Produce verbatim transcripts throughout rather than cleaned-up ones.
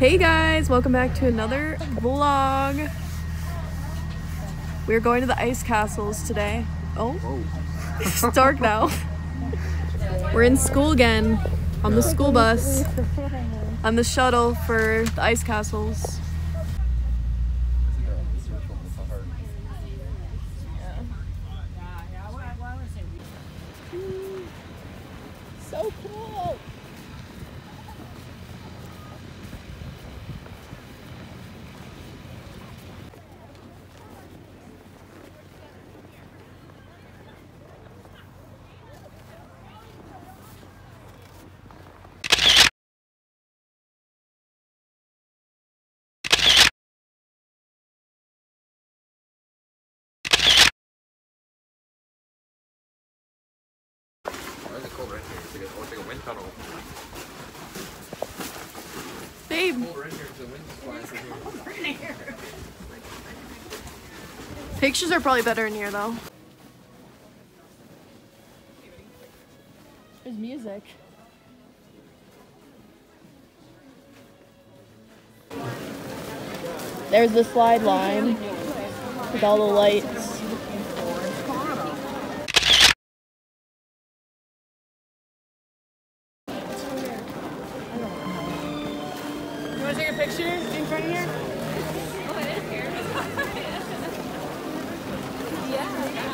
Hey guys, welcome back to another vlog. We're going to the ice castles today. Oh, it's dark now. We're in school again on the school bus on the shuttle for the ice castles. So cool. Right here. It's like a, it's like a wind tunnel. Babe. Right here, the wind flies in here. Pictures are probably better in here though. There's music. There's the slide line with all the lights. You want to take a picture in front of here? Oh, it is here. Yeah.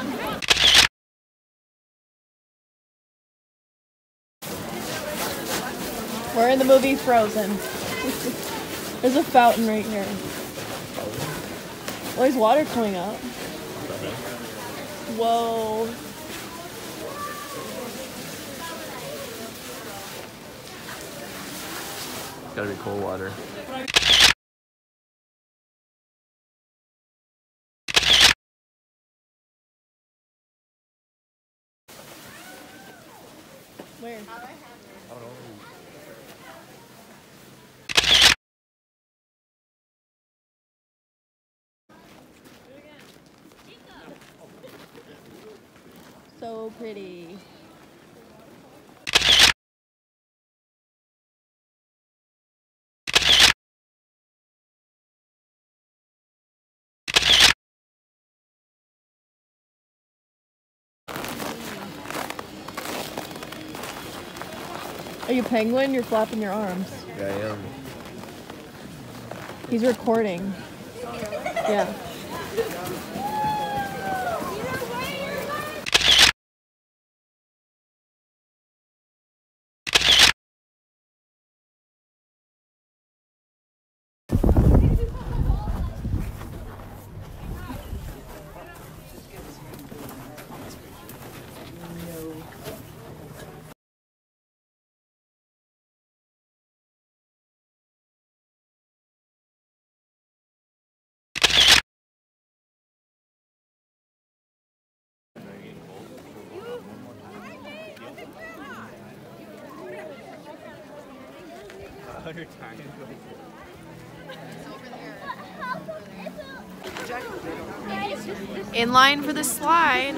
We're in the movie Frozen. There's a fountain right here. Well, there's water coming up. Whoa. It's gotta be cold water. Where? I don't know. So pretty. Are you penguin? You're flapping your arms. Yeah, I am. He's recording. Yeah. In line for the slide.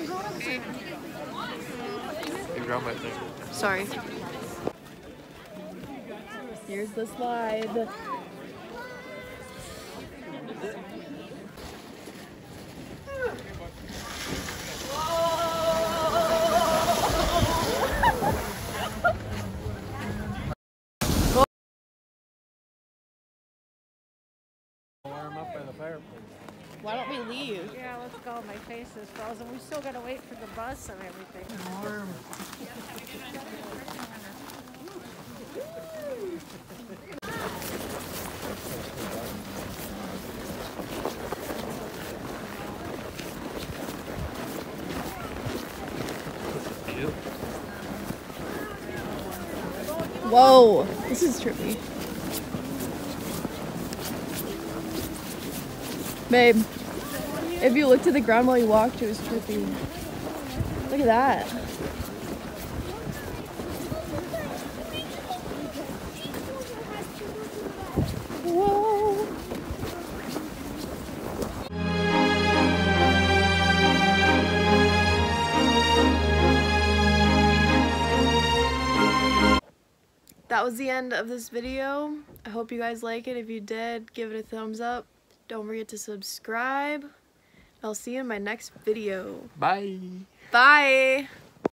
You dropped my thing. Sorry. Here's the slide. Warm up by the fireplace. Why don't we leave? Yeah, let's go. My face is frozen. We still gotta wait for the bus and everything. Warm. Whoa, this is trippy. Babe, if you looked at the ground while you walked, it was trippy. Look at that. Whoa. that was the end of this video. I hope you guys like it. If you did, give it a thumbs up. Don't forget to subscribe. I'll see you in my next video. Bye. Bye.